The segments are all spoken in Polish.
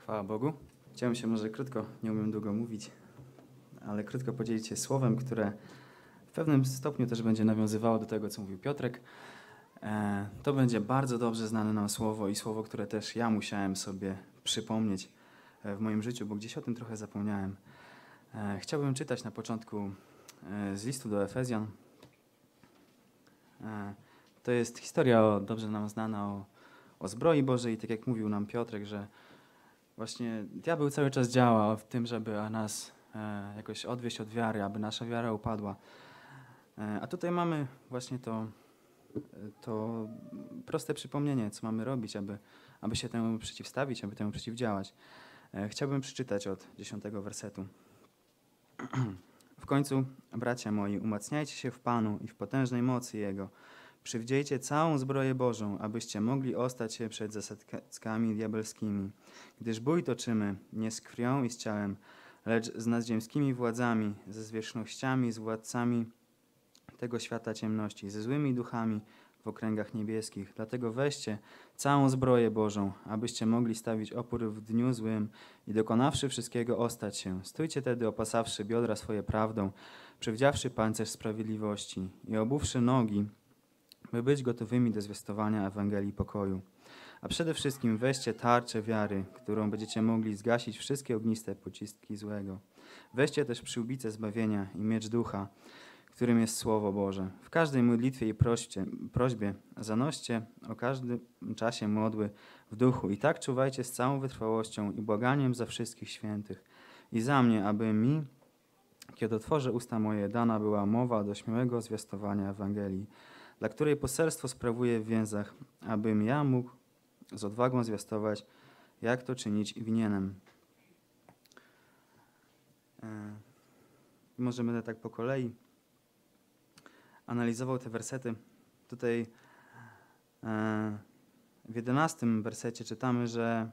Chwała Bogu. Chciałem się może krótko, nie umiem długo mówić, ale krótko podzielić się słowem, które w pewnym stopniu też będzie nawiązywało do tego, co mówił Piotrek. To będzie bardzo dobrze znane nam słowo i słowo, które też ja musiałem sobie przypomnieć w moim życiu, bo gdzieś o tym trochę zapomniałem. Chciałbym czytać na początku z listu do Efezjan. To jest historia dobrze nam znana o zbroi Bożej, tak jak mówił nam Piotrek, że właśnie diabeł cały czas działa w tym, żeby nas jakoś odwieść od wiary, aby nasza wiara upadła. A tutaj mamy właśnie to proste przypomnienie, co mamy robić, aby się temu przeciwstawić, aby temu przeciwdziałać. Chciałbym przeczytać od 10 wersetu. W końcu, bracia moi, umacniajcie się w Panu i w potężnej mocy Jego. Przywdziejcie całą zbroję Bożą, abyście mogli ostać się przed zasadzkami diabelskimi. Gdyż bój toczymy nie z krwią i z ciałem, lecz z nadziemskimi władzami, ze zwierzchnościami, z władcami tego świata ciemności, ze złymi duchami w okręgach niebieskich. Dlatego weźcie całą zbroję Bożą, abyście mogli stawić opór w dniu złym i dokonawszy wszystkiego ostać się. Stójcie tedy opasawszy biodra swoje prawdą, przywdziawszy pancerz sprawiedliwości i obuwszy nogi, by być gotowymi do zwiastowania Ewangelii pokoju. A przede wszystkim weźcie tarczę wiary, którą będziecie mogli zgasić wszystkie ogniste pociski złego. Weźcie też przyłbicę zbawienia i miecz ducha, którym jest Słowo Boże. W każdej modlitwie i prośbie zanoście o każdym czasie modły w duchu i tak czuwajcie z całą wytrwałością i błaganiem za wszystkich świętych. I za mnie, aby mi, kiedy otworzę usta moje, dana była mowa do śmiałego zwiastowania Ewangelii, dla której poselstwo sprawuję w więzach, abym ja mógł z odwagą zwiastować, jak to czynić winienem. Może będę tak po kolei analizował te wersety. Tutaj w 11 wersecie czytamy, że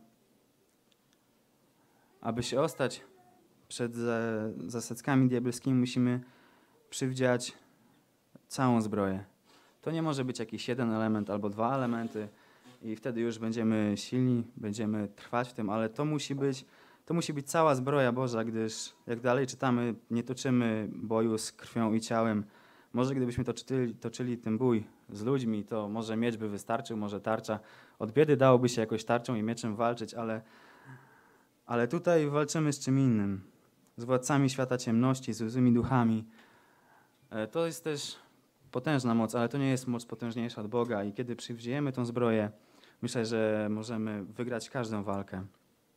aby się ostać przed zasadzkami diabelskimi, musimy przywdziać całą zbroję. To nie może być jakiś jeden element albo dwa elementy i wtedy już będziemy silni, będziemy trwać w tym, ale to musi być cała zbroja Boża, gdyż jak dalej czytamy, nie toczymy boju z krwią i ciałem. Może gdybyśmy toczyli ten bój z ludźmi, to może miecz by wystarczył, może tarcza. Od biedy dałoby się jakoś tarczą i mieczem walczyć, ale tutaj walczymy z czym innym. Z władcami świata ciemności, z złymi duchami. To jest też potężna moc, ale to nie jest moc potężniejsza od Boga i kiedy przywdziejemy tą zbroję, myślę, że możemy wygrać każdą walkę.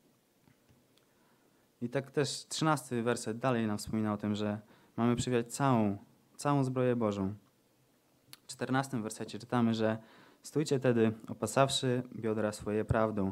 I tak też 13 werset dalej nam wspomina o tym, że mamy przywdziać całą zbroję Bożą. W 14 wersecie czytamy, że stójcie tedy opasawszy biodra swoje prawdą.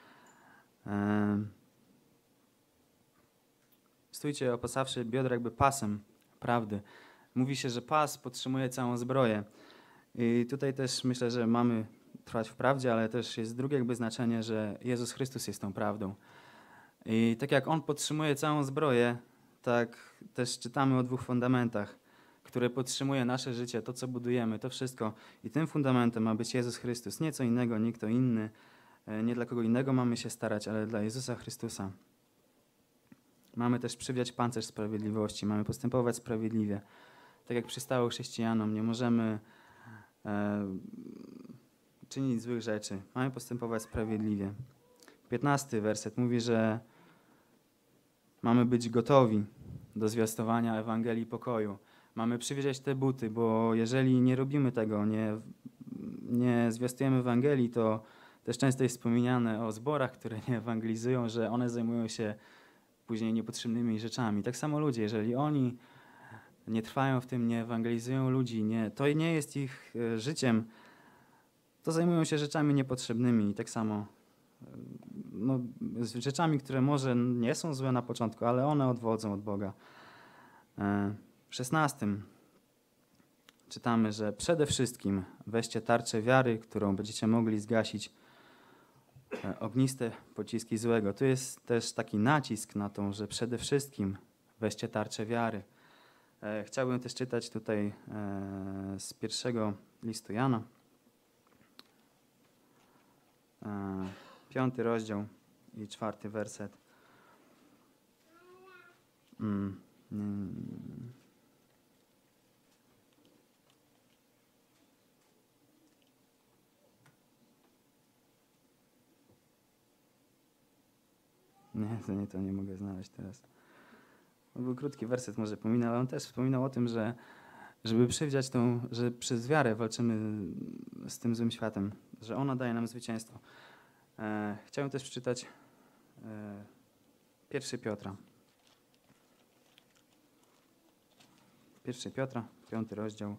Stójcie opasawszy biodra jakby pasem prawdy. Mówi się, że pas podtrzymuje całą zbroję. I tutaj też myślę, że mamy trwać w prawdzie, ale też jest drugie jakby znaczenie, że Jezus Chrystus jest tą prawdą. I tak jak On podtrzymuje całą zbroję, tak też czytamy o dwóch fundamentach, które podtrzymuje nasze życie, to co budujemy, to wszystko. I tym fundamentem ma być Jezus Chrystus. Nie co innego, nie kto inny. Nie dla kogo innego mamy się starać, ale dla Jezusa Chrystusa. Mamy też przywdziać pancerz sprawiedliwości, mamy postępować sprawiedliwie. Tak jak przystało chrześcijanom, nie możemy czynić złych rzeczy. Mamy postępować sprawiedliwie. 15 werset mówi, że mamy być gotowi do zwiastowania Ewangelii pokoju. Mamy przywieźć te buty, bo jeżeli nie robimy tego, nie zwiastujemy Ewangelii, to też często jest wspomniane o zborach, które nie ewangelizują, że one zajmują się później niepotrzebnymi rzeczami. Tak samo ludzie, jeżeli oni nie trwają w tym, nie ewangelizują ludzi, to nie jest ich życiem, to zajmują się rzeczami niepotrzebnymi i tak samo z rzeczami, które może nie są złe na początku, ale one odwodzą od Boga. W 16 czytamy, że przede wszystkim weźcie tarczę wiary, którą będziecie mogli zgasić ogniste pociski złego. Tu jest też taki nacisk na to, że przede wszystkim weźcie tarczę wiary. Chciałbym też czytać tutaj z pierwszego listu Jana, 5 rozdział i 4 werset. Nie, to nie mogę znaleźć teraz. To był krótki werset, może pominął, ale on też wspominał o tym, że żeby przywdziać że przez wiarę walczymy z tym złym światem, że ona daje nam zwycięstwo. Chciałem też przeczytać 1 Piotra. 1 Piotra, 5 rozdział,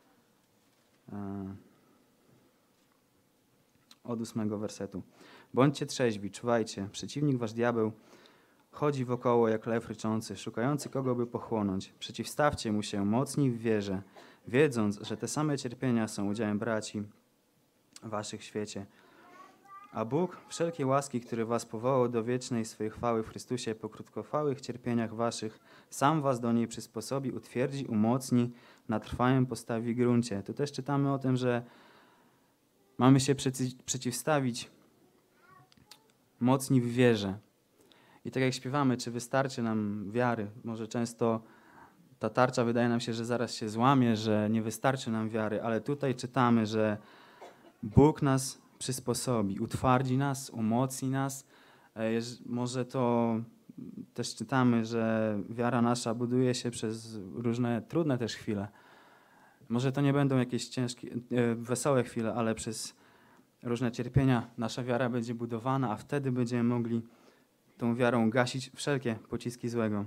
od 8 wersetu. Bądźcie trzeźwi, czuwajcie, przeciwnik wasz diabeł chodzi wokoło jak lew ryczący, szukający kogo by pochłonąć. Przeciwstawcie mu się mocni w wierze, wiedząc, że te same cierpienia są udziałem braci waszych w świecie. A Bóg wszelkiej łaski, który was powołał do wiecznej swej chwały w Chrystusie, po krótkotrwałych cierpieniach waszych, sam was do niej przysposobi, utwierdzi, umocni, na trwałym postawi gruncie. Tu też czytamy o tym, że mamy się przeciwstawić mocni w wierze. I tak jak śpiewamy, czy wystarczy nam wiary? Może często ta tarcza wydaje nam się, że zaraz się złamie, że nie wystarczy nam wiary, ale tutaj czytamy, że Bóg nas przysposobi, utwardzi nas, umocni nas. Może to też czytamy, że wiara nasza buduje się przez różne trudne też chwile. Może to nie będą jakieś ciężkie, wesołe chwile, ale przez różne cierpienia nasza wiara będzie budowana, a wtedy będziemy mogli tą wiarą gasić wszelkie pociski złego.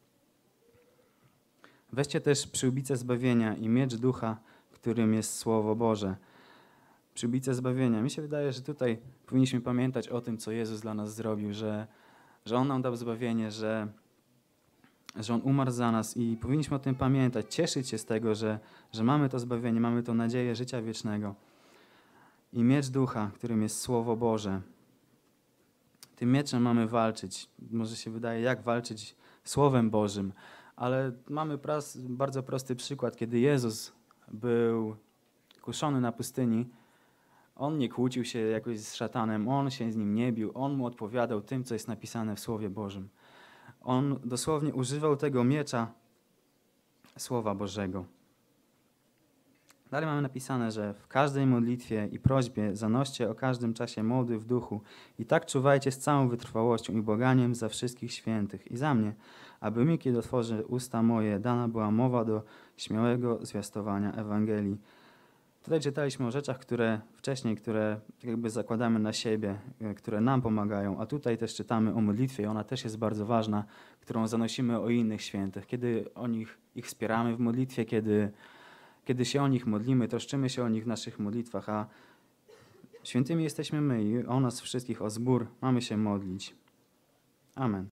Weźcie też przyłbicę zbawienia i miecz ducha, którym jest Słowo Boże. Przyłbicę zbawienia. Mi się wydaje, że tutaj powinniśmy pamiętać o tym, co Jezus dla nas zrobił, że On nam dał zbawienie, że On umarł za nas i powinniśmy o tym pamiętać, cieszyć się z tego, że mamy to zbawienie, mamy tą nadzieję życia wiecznego. I miecz ducha, którym jest Słowo Boże. Tym mieczem mamy walczyć. Może się wydaje, jak walczyć Słowem Bożym, ale mamy bardzo prosty przykład, kiedy Jezus był kuszony na pustyni. On nie kłócił się jakoś z szatanem, on się z nim nie bił, on mu odpowiadał tym, co jest napisane w Słowie Bożym. On dosłownie używał tego miecza Słowa Bożego. Dalej mamy napisane, że w każdej modlitwie i prośbie zanoście o każdym czasie modły w duchu i tak czuwajcie z całą wytrwałością i błaganiem za wszystkich świętych i za mnie, aby mi, kiedy otworzę usta moje, dana była mowa do śmiałego zwiastowania Ewangelii. Tutaj czytaliśmy o rzeczach, które jakby zakładamy na siebie, które nam pomagają, a tutaj też czytamy o modlitwie i ona też jest bardzo ważna, którą zanosimy o innych świętych, kiedy ich wspieramy w modlitwie, kiedy się o nich modlimy, troszczymy się o nich w naszych modlitwach, a świętymi jesteśmy my i o nas wszystkich, o zbór mamy się modlić. Amen.